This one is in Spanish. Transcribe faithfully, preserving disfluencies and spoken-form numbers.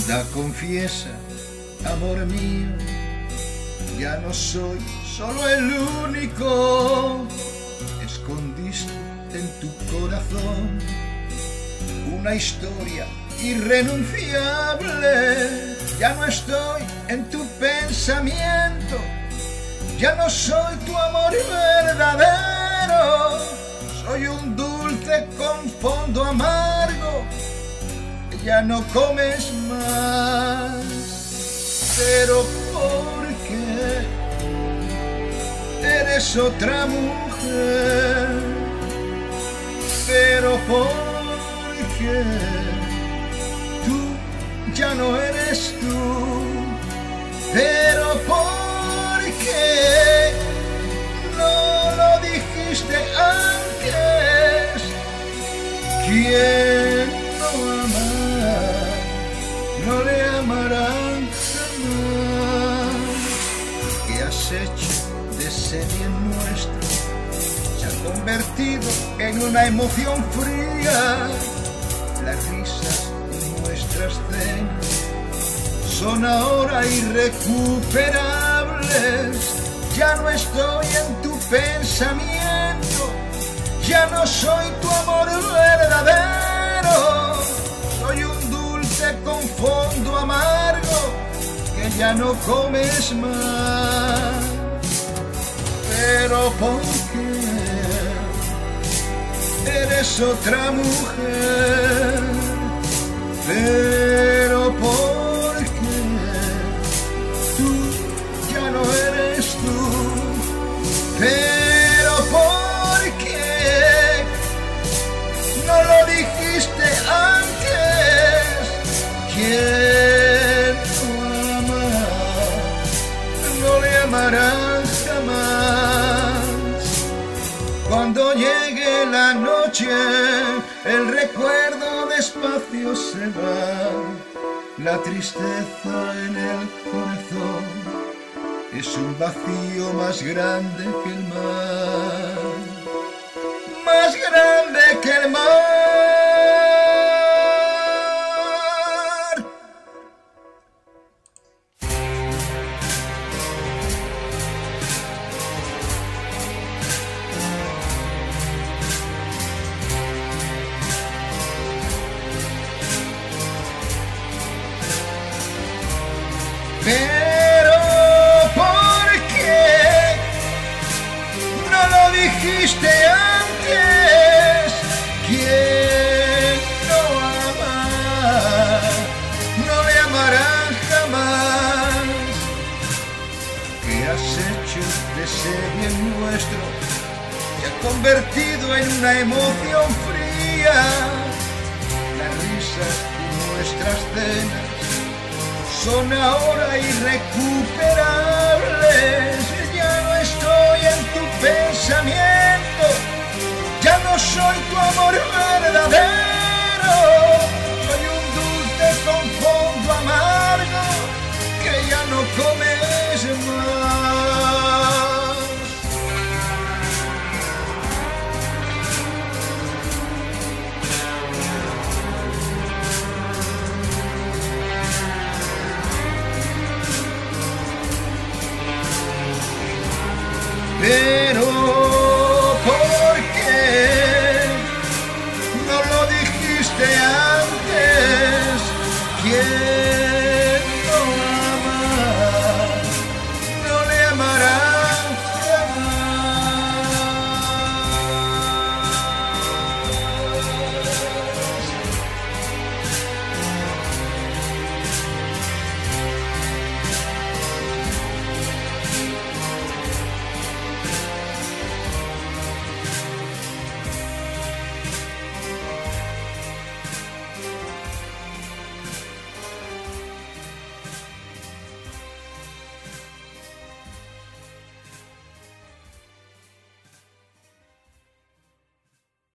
Da confiesa, amor mío, ya no soy solo el único. Escondiste en tu corazón una historia irrenunciable. Ya no estoy en tu pensamiento, ya no soy tu amor verdadero. Soy un dulce con fondo amargo, ya no comes más. Pero ¿por qué eres otra mujer? Pero ¿por qué tú ya no eres tú? Pero ¿por qué no lo dijiste antes? ¿Quién no ama no le amarán jamás? ¿Qué has hecho de ese bien nuestro? Se ha convertido en una emoción fría. Las risas de nuestras cenas son ahora irrecuperables. Ya no estoy en tu pensamiento, ya no soy tu amor verdadero. Soy un dulce con fondo amargo que ya no comes más. Pero ¿por qué eres otra mujer? Pero ¿por qué tú ya no eres tú? Pero ¿por qué no lo dijiste antes? Quien no ama no le amarán jamás. Cuando llegue la noche, el recuerdo despacio se va. La tristeza en el corazón es un vacío más grande que el mar, más grande que el mar. Pero ¿por qué no lo dijiste antes? Quien no ama no le amarán jamás. ¿Qué has hecho de ese bien nuestro? Se ha convertido en una emoción fría. Las risas de nuestras cenas son ahora irrecuperables. Ya no estoy en tu pensamiento, ya no soy tu amor verdadero. Soy un dulce con fondo amargo que ya no comes más. Pero ¿por qué no lo dijiste antes? ¿Quién